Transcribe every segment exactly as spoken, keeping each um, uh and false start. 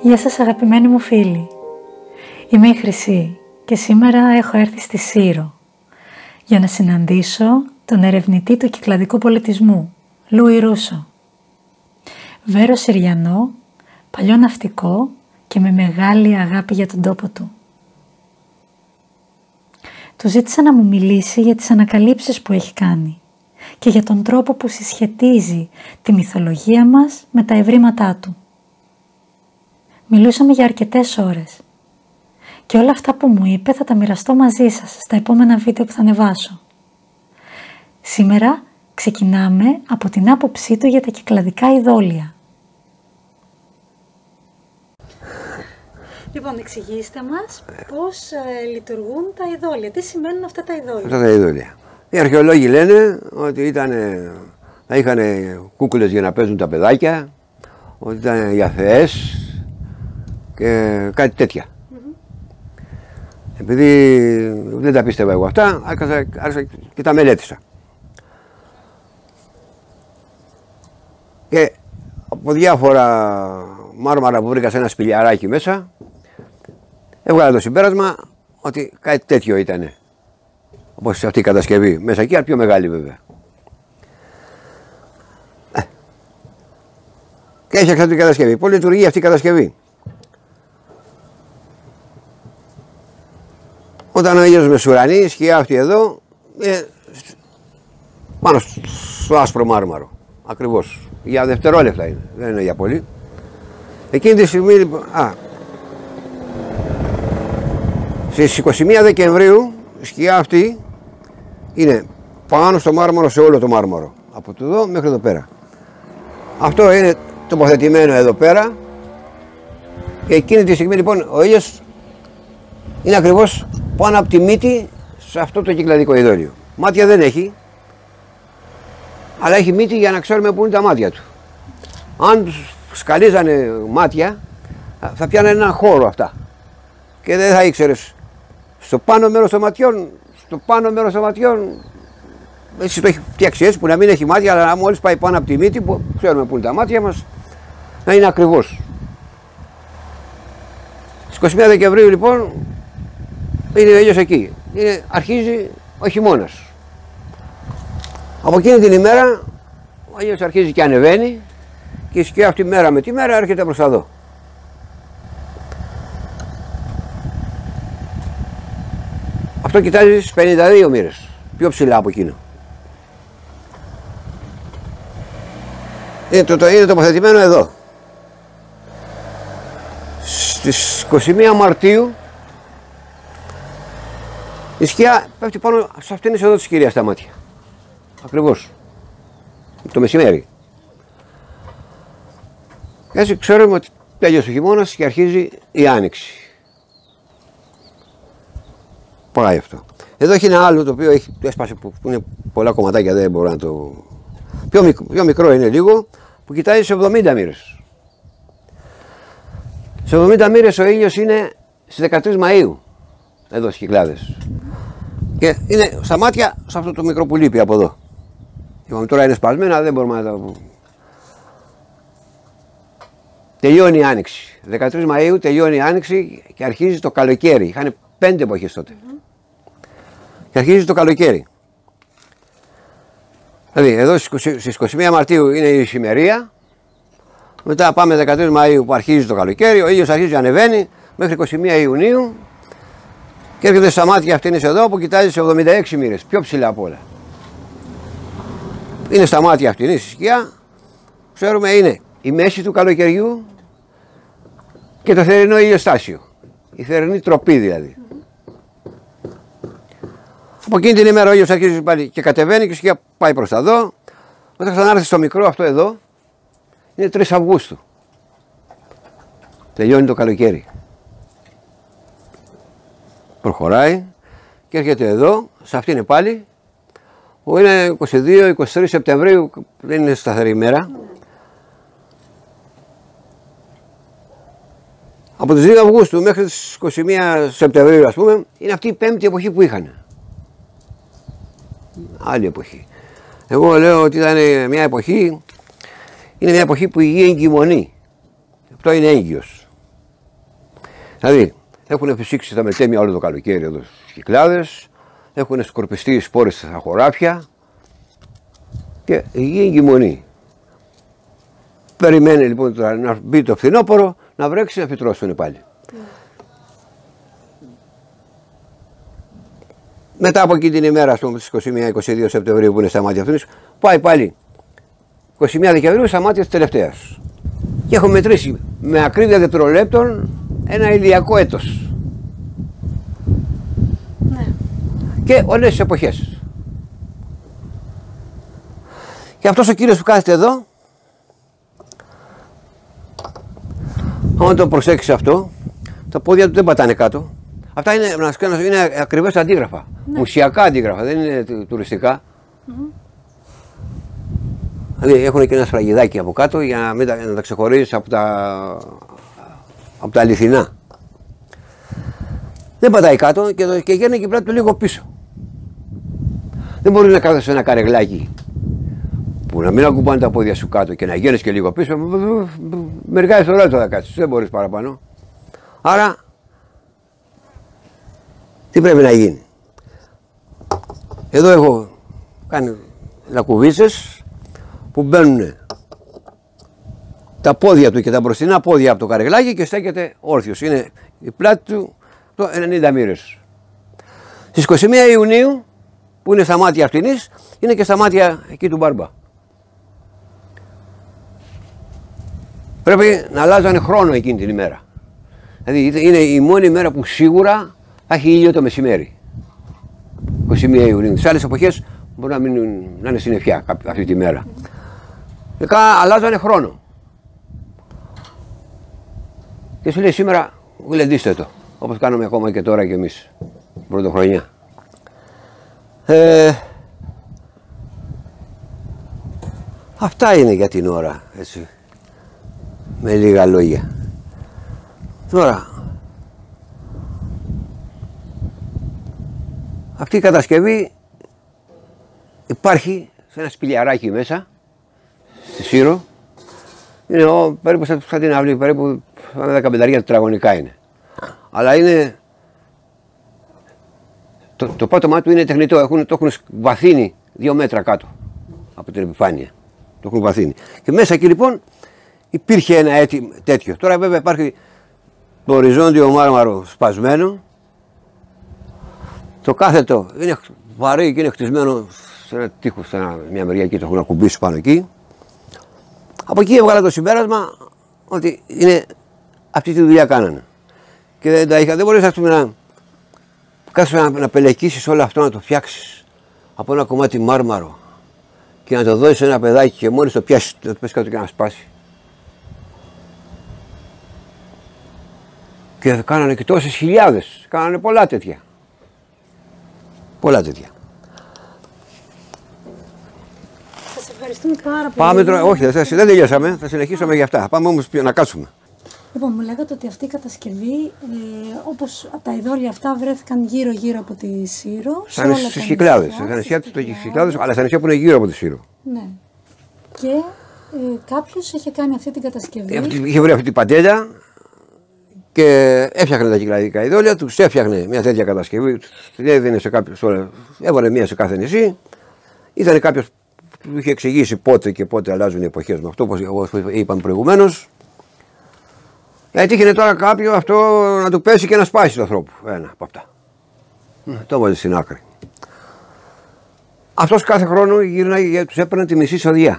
Γεια σας αγαπημένοι μου φίλοι. Είμαι η Χρυσή και σήμερα έχω έρθει στη Σύρο για να συναντήσω τον ερευνητή του κυκλαδικού πολιτισμού, Λούι Ρούσο. Βέρος Συριανό, παλιό ναυτικό και με μεγάλη αγάπη για τον τόπο του. Του ζήτησα να μου μιλήσει για τις ανακαλύψεις που έχει κάνει και για τον τρόπο που συσχετίζει τη μυθολογία μας με τα ευρήματά του. Μιλούσαμε για αρκετές ώρες και όλα αυτά που μου είπε θα τα μοιραστώ μαζί σας στα επόμενα βίντεο που θα ανεβάσω. Σήμερα ξεκινάμε από την άποψή του για τα κυκλαδικά ειδόλια. Λοιπόν, εξηγήστε μας πώς ε, λειτουργούν τα ειδόλια. Τι σημαίνουν αυτά τα ειδόλια. Αυτά τα ειδόλια. Οι αρχαιολόγοι λένε ότι ήταν, θα είχαν κούκκουλες για να παίζουν τα παιδάκια, ότι ήταν για θεές και κάτι τέτοια. Mm-hmm. Επειδή δεν τα πίστευα εγώ αυτά, άρχισα, άρχισα και τα μελέτησα. Και από διάφορα μάρμαρα που βρήκα σε ένα σπηλιαράκι μέσα, έβγαλα το συμπέρασμα ότι κάτι τέτοιο ήτανε. Όπως αυτή η κατασκευή. Μέσα εκεί, αλλά πιο μεγάλη βέβαια. Ε. Και έφτιαξα την κατασκευή. Πώς λειτουργεί αυτή η κατασκευή. Όταν ο ήλιος μεσουρανεί, σκιά αυτή εδώ, είναι πάνω στο άσπρο μάρμαρο. Ακριβώς. Για δευτερόλεπτα είναι. Δεν είναι για πολύ. Εκείνη τη στιγμή λοιπόν. Α, στις είκοσι μία Δεκεμβρίου η σκιά αυτή είναι πάνω στο μάρμαρο, σε όλο το μάρμαρο. Από το εδώ μέχρι εδώ πέρα. Αυτό είναι τοποθετημένο εδώ πέρα. Και εκείνη τη στιγμή λοιπόν ο ήλιος είναι ακριβώς πάνω από τη μύτη σε αυτό το κυκλαδικό ειδόλιο. Μάτια δεν έχει, αλλά έχει μύτη για να ξέρουμε πού είναι τα μάτια του. Αν σκαλίζανε μάτια, θα πιάνε έναν χώρο αυτά. Και δεν θα ήξερες στο πάνω μέρος των ματιών, στο πάνω μέρος των ματιών, έτσι το έχει φτιάξει έτσι που να μην έχει μάτια, αλλά μόλις πάει πάνω από τη μύτη, που ξέρουμε πού είναι τα μάτια μας, να είναι ακριβώς. Στις είκοσι μία Δεκεμβρίου λοιπόν, είναι ο ήλιος εκεί. Είναι, αρχίζει ο χειμώνας. Από εκείνη την ημέρα, ο ήλιος αρχίζει και ανεβαίνει και η σκιά αυτή μέρα με τη μέρα έρχεται προς τα εδώ. Αυτό κοιτάζει στις πενήντα δύο μοίρες, πιο ψηλά από εκείνο. Είναι, το, το, είναι τοποθετημένο εδώ. Στις είκοσι μία Μαρτίου η σκιά πέφτει πάνω σε αυτήν εδώ της κυρίας τα μάτια. Ακριβώς. Το μεσημέρι. Έτσι ξέρουμε ότι τέλειωσε ο χειμώνας και αρχίζει η άνοιξη. Πάει αυτό. Εδώ έχει ένα άλλο το οποίο έχει έσπασε που είναι πολλά κομματάκια, δεν μπορώ να το. Πιο μικρό, πιο μικρό είναι λίγο, που κοιτάζει σε εβδομήντα μοίρες. Σε εβδομήντα μοίρες ο ήλιος είναι στις δεκατρείς Μαΐου, εδώ στις Κυκλάδες. Και είναι στα μάτια σε αυτό το μικρό που λείπει από εδώ. Είπαμε τώρα είναι σπασμένα, δεν μπορούμε να τα πούμε. Τελειώνει η άνοιξη. δεκατρείς Μαΐου τελειώνει η άνοιξη και αρχίζει το καλοκαίρι. Είχαν πέντε εποχές τότε. Mm-hmm. Και αρχίζει το καλοκαίρι. Δηλαδή εδώ στις είκοσι μία Μαρτίου είναι η ησημερία. Μετά πάμε δεκατρείς Μαΐου που αρχίζει το καλοκαίρι. Ο ήλιος αρχίζει να ανεβαίνει μέχρι είκοσι μία Ιουνίου. Και έρχεται στα μάτια αυτήν εδώ που κοιτάζει σε εβδομήντα έξι μοίρες. Πιο ψηλά από όλα. Είναι στα μάτια αυτήν η σκιά. Ξέρουμε είναι η μέση του καλοκαιριού και το θερινό ηλιοστάσιο. Η θερινή τροπή δηλαδή. Mm-hmm. Από εκείνη την ημέρα ο ήλιος αρχίζει πάλι και κατεβαίνει και η σκιά πάει προς τα εδώ. Όταν ξανάρθει στο μικρό αυτό εδώ, είναι τρεις Αυγούστου. Τελειώνει το καλοκαίρι. Προχωράει και έρχεται εδώ, σε αυτήν είναι πάλι, που είναι είκοσι δύο είκοσι τρεις Σεπτεμβρίου, δεν είναι σταθερή ημέρα. Από τις δύο Αυγούστου μέχρι τις είκοσι μία Σεπτεμβρίου, ας πούμε, είναι αυτή η πέμπτη εποχή που είχαν. Άλλη εποχή. Εγώ λέω ότι ήταν μια εποχή, είναι μια εποχή που η γη εγκυμονεί. Αυτό είναι έγκυος. Δηλαδή, έχουν φυσήξει τα μετέμια όλο το καλοκαίρι εδώ στους Κυκλάδες, έχουν σκορπιστεί σπόρες στα χωράφια και η γη εγκυμονεί. Περιμένει λοιπόν να μπει το φθινόπωρο, να βρέξει, να φυτρώσουν πάλι. Mm. Μετά από εκείνη την ημέρα, στις είκοσι μία είκοσι δύο Σεπτεμβρίου που είναι στα μάτια αυτούς, πάει πάλι είκοσι μία Δεκεμβρίου στα μάτια της τελευταίας. Και έχω μετρήσει με ακρίβεια δευτερολέπτων ένα ηλιακό έτος. Ναι. Και όλες τις εποχές. Και αυτός ο κύριος που κάθεται εδώ, αν το προσέξεις αυτό, τα πόδια του δεν πατάνε κάτω. Αυτά είναι, να σας κάνω, είναι ακριβώς αντίγραφα. Ναι. Μουσιακά αντίγραφα, δεν είναι τουριστικά. Mm-hmm. Δηλαδή έχουν και ένα σφραγιδάκι από κάτω για να, μην τα, να τα ξεχωρίζεις από τα, από τα αληθινά. Δεν πατάει κάτω και, το, και γέρνει και η πλάτη του λίγο πίσω. Δεν μπορεί να κάθεσαι σε ένα καρεγλάκι που να μην ακουμπάνε τα πόδια σου κάτω και να γέρνεις και λίγο πίσω. Μερικά δευτερόλεπτα θα κάτσεις, δεν μπορείς παραπάνω. Άρα, τι πρέπει να γίνει. Εδώ έχω κάνει λακκουβίτσες που μπαίνουν τα πόδια του και τα μπροστινά πόδια από το καρεγλάκι και στέκεται όρθιος. Είναι η πλάτη του το ενενήντα μοίρες. Στις είκοσι μία Ιουνίου, που είναι στα μάτια αυτινής, είναι και στα μάτια εκεί του μπάρμπα. Πρέπει να αλλάζανε χρόνο εκείνη την ημέρα. Δηλαδή είναι η μόνη ημέρα που σίγουρα θα έχει ήλιο το μεσημέρι. είκοσι μία Ιουνίου. Τις άλλες εποχές μπορεί να, μην, να είναι συννεφιά αυτή τη μέρα. Και αλλάζανε χρόνο. Και σου λέει σήμερα γλεντήστε το. Όπως κάνουμε ακόμα και τώρα και εμείς. Πρωτοχρονιά. Ε, αυτά είναι για την ώρα. Έτσι. Με λίγα λόγια. Τώρα, αυτή η κατασκευή υπάρχει σε ένα σπηλιαράκι μέσα, στη Σύρο. Είναι ο, περίπου σαν την αυλή, περίπου δεκαπεντάρια τετραγωνικά είναι. Αλλά είναι, το, το πάτωμά του είναι τεχνητό, έχουν, το έχουν βαθύνει δύο μέτρα κάτω από την επιφάνεια. Το έχουν βαθύνει. Και μέσα εκεί λοιπόν υπήρχε ένα έτη τέτοιο. Τώρα βέβαια υπάρχει το οριζόντιο μάρμαρο σπασμένο. Το κάθετο είναι βαρύ και είναι χτισμένο σε ένα τείχο, σε μια μεριά εκεί, το έχουν ακουμπήσει πάνω εκεί. Από εκεί έβγαλα το συμπέρασμα ότι είναι, αυτή τη δουλειά κάνανε. Και δεν τα είχα, δεν μπορείς ας πούμε, να κάθεσαι να, να πελεκίσεις όλο αυτό, να το φτιάξεις από ένα κομμάτι μάρμαρο και να το δώσεις σε ένα παιδάκι και μόλις το πιάσεις, το πες κάτω και να σπάσει. Και κάνανε και τόσες χιλιάδες, κάνανε πολλά τέτοια. Πολλά τέτοια. Σας ευχαριστούμε πάρα πολύ. Πάμε τώρα, όχι, δεν, δεν τελειώσαμε, θα συνεχίσουμε για αυτά. Πάμε όμως να κάτσουμε. Λοιπόν, μου λέγατε ότι αυτή η κατασκευή, ε, όπως τα ειδόλια αυτά βρέθηκαν γύρω-γύρω από τη Σύρο. Σαν στις Κυκλάδες, στα νησιά της Κυκλάδες, αλλά στα νησιά που είναι γύρω από τη Σύρο. Ναι. Και ε, κάποιος είχε κάνει αυτή την κατασκευή. Είχε βρει αυτή την παντέλια και έφτιαχνε τα κυκλαδικά ειδόλια, τους έφτιαχνε μια τέτοια κατασκευή, την έδινε σε κάποιους, έβαλε μία σε κάθε νησί. Ήταν κάποιος που του είχε εξηγήσει πότε και πότε αλλάζουν οι εποχές με αυτό, όπως είπαμε προηγουμένως. Γιατί είχε τώρα κάποιο αυτό να του πέσει και να σπάσει τον ανθρώπου. Ένα από αυτά. Το έβαλε στην άκρη. Αυτός κάθε χρόνο γύρναγε και τους έπαιρνε τη μισή σοδιά.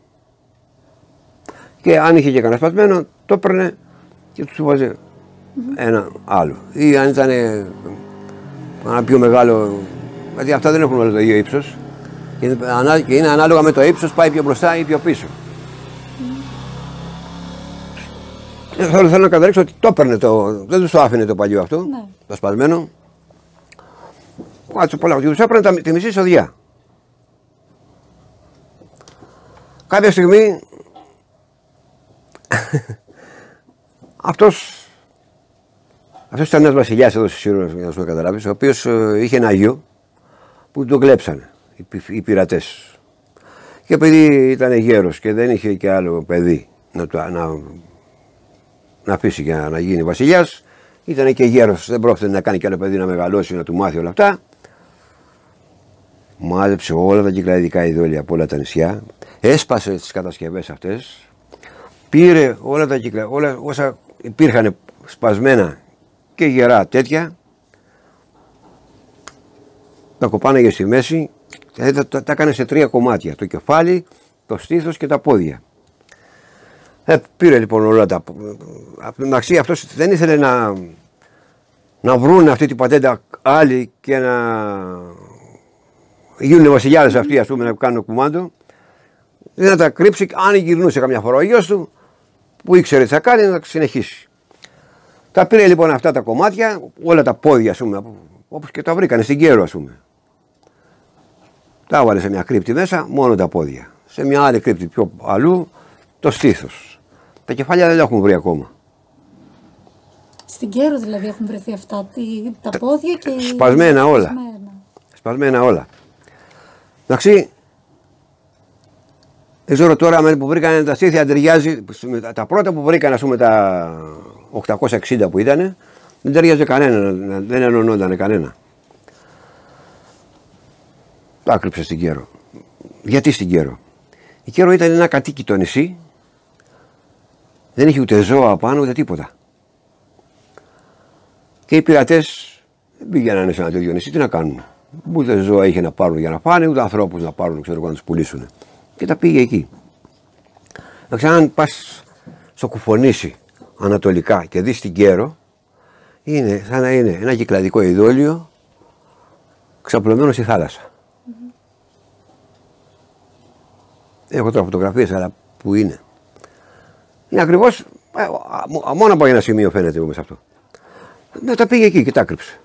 Και αν είχε και κανένα σπασμένο, το έπαιρνε και τους βάζε mm-hmm. ένα άλλο. Ή αν ήταν ένα πιο μεγάλο. Γιατί αυτά δεν έχουν όλο το ίδιο ύψος. Και είναι ανάλογα με το ύψος, πάει πιο μπροστά ή πιο πίσω. Θέλω, θέλω να καταλήξω ότι το έπαιρνε, το, δεν τους το άφηνε το παλιό αυτό, ναι. Το σπασμένο. Κάτσε πολλά, τους έπαιρνε τη μισή σοδιά. Κάποια στιγμή αυτός, αυτός ήταν ένας βασιλιάς εδώ στη Σύρο, για να σου καταλάβεις, ο οποίος είχε ένα γιο που τον κλέψανε οι, οι πειρατές. Και επειδή ήταν γέρος και δεν είχε και άλλο παιδί να, το, να, να αφήσει για να γίνει βασιλιάς, Ήταν και γέρος, δεν πρόκειται να κάνει κι άλλο παιδί να μεγαλώσει, να του μάθει όλα αυτά. Μάζεψε όλα τα κυκλαδικά ειδόλια από όλα τα νησιά, έσπασε τις κατασκευές αυτές, πήρε όλα τα κυκλα... όλα όσα υπήρχαν σπασμένα και γερά τέτοια, τα κοπάναγε στη μέση, τα, τα, τα έκανε σε τρία κομμάτια, το κεφάλι, το στήθος και τα πόδια. Ε, πήρε λοιπόν όλα τα... Εντάξει, αυτός δεν ήθελε να, να βρουν αυτή την πατέντα άλλοι και να γίνουν βασιλιάδες αυτοί, ας πούμε, να κάνουν κουμάντο. Δεν να τα κρύψει, αν γυρνούσε καμιά φορά ο γιος του, που ήξερε τι θα κάνει, να τα συνεχίσει. Τα πήρε λοιπόν αυτά τα κομμάτια, όλα τα πόδια, ας πούμε, όπως και τα βρήκανε στην Κέρο, ας πούμε. Τα έβαλε σε μια κρύπτη μέσα, μόνο τα πόδια. Σε μια άλλη κρύπτη πιο αλλού, το στήθος. Τα κεφάλια δεν τα έχουν βρει ακόμα. Στην Κέρο δηλαδή έχουν βρεθεί αυτά, τα, τα πόδια και... Σπασμένα όλα. Σπασμένα, σπασμένα όλα. Εντάξει, δεν ξέρω τώρα με που βρήκανε τα στήθια, αν ταιριάζει. Τα πρώτα που βρήκαν, ας πούμε, τα οκτακόσια εξήντα που ήταν, δεν ταιριάζει κανένα, δεν ενωνόταν κανένα. Τα άκρυψε στην Κέρο. Γιατί στην Κέρο? Η Κέρο ήταν ένα κατοίκητο νησί, δεν είχε ούτε ζώα πάνω ούτε τίποτα. Και οι πειρατές δεν πήγαιναν σε ένα τέτοιο νησί, τι να κάνουν. Ούτε ζώα είχε να πάρουν για να φάνε, ούτε ανθρώπους να πάρουν, ξέρω εγώ, να τους πουλήσουν. Και τα πήγε εκεί. Εντάξει, αν πας στο Κουφονήσι ανατολικά και δεις την Κέρο, είναι σαν να είναι ένα κυκλαδικό ειδόλιο ξαπλωμένο στη θάλασσα. Mm-hmm. Έχω τώρα φωτογραφίες, αλλά που είναι. Είναι ακριβώς, μόνο από ένα σημείο φαίνεται μέσα αυτό. Να τα πήγε εκεί και τα άκρυψε.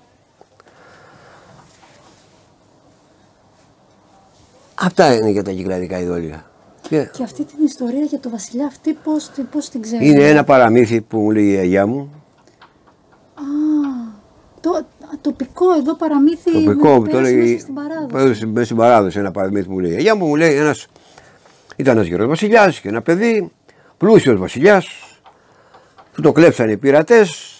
Αυτά είναι για τα κυκλαδικά ειδόλια. Και, και αυτή την ιστορία για το βασιλιά αυτή πώς, πώς την ξέρετε? Είναι ένα παραμύθι που μου λέει η γιαγιά μου. Α, το, τοπικό εδώ παραμύθι. Τοπικό, το λέει μέσα στην παράδοση. Μέσα στην παράδοση ένα παραμύθι που μου λέει η γιαγιά μου. Μου λέει ένας, ήταν ένας γερός βασιλιάς και ένα παιδί, πλούσιος βασιλιάς, του το κλέψανε οι πειρατές.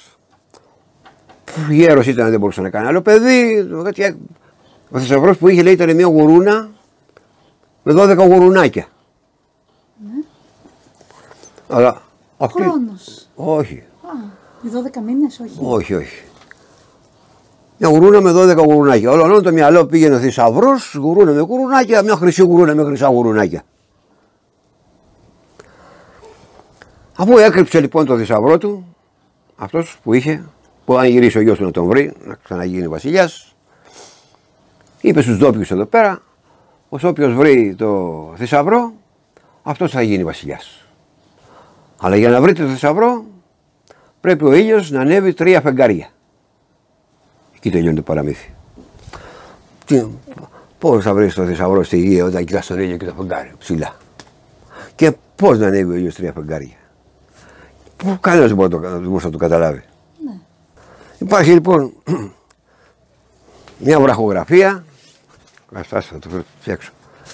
Γέρος ήταν, δεν μπορούσε να κάνει άλλο παιδί. Ο θησαυρός που είχε, λέει, ήταν μια γουρούνα με δώδεκα γουρουνάκια. Ναι. Αλλά αυτή... Χρόνος. Όχι. Α, οι δώδεκα μήνες, όχι. Όχι, όχι. Μια γουρούνα με δώδεκα γουρουνάκια. Όλο, όλο το μυαλό πήγαινε ο θησαυρός, γουρούνα με γουρουνάκια, μια χρυσή γουρούνα με χρυσά γουρουνάκια. Αφού έκρυψε λοιπόν το θησαυρό του, αυτός που είχε, που αν γυρίσει ο γιος του να τον βρει, να ξαναγίνει βασιλιάς, είπε στους ντόπιους εδώ πέρα, πως όποιος βρει το θησαυρό, αυτός θα γίνει βασιλιάς. Αλλά για να βρείτε το θησαυρό, πρέπει ο ήλιος να ανέβει τρία φεγγάρια. Εκεί τελειώνει το παραμύθι. Τι, πώς θα βρεις το θησαυρό στη γη όταν κοιτάς τον ήλιο και το φεγγάρι ψηλά? Και πώς να ανέβει ο ήλιος τρία φεγγάρια? Κανένας δεν μπορεί να το, το, το καταλάβει. Ναι. Υπάρχει λοιπόν μια βραχογραφία. Ας θα το φτιάξω.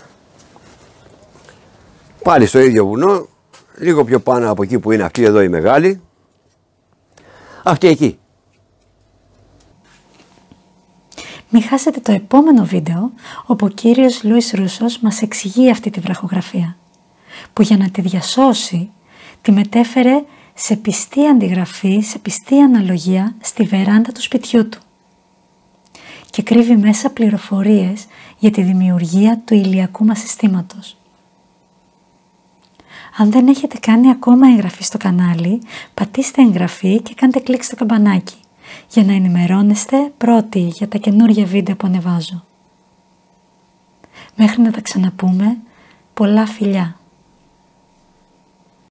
Πάλι στο ίδιο βουνό, λίγο πιο πάνω από εκεί που είναι αυτή εδώ η μεγάλη. Αυτή εκεί. Μην χάσετε το επόμενο βίντεο, όπου ο κύριος Λούις Ρούσος μας εξηγεί αυτή τη βραχογραφία, που για να τη διασώσει, τη μετέφερε σε πιστή αντιγραφή, σε πιστή αναλογία στη βεράντα του σπιτιού του και κρύβει μέσα πληροφορίες για τη δημιουργία του ηλιακού μας συστήματος. Αν δεν έχετε κάνει ακόμα εγγραφή στο κανάλι, πατήστε εγγραφή και κάντε κλικ στο καμπανάκι για να ενημερώνεστε πρώτοι για τα καινούργια βίντεο που ανεβάζω. Μέχρι να τα ξαναπούμε, πολλά φιλιά!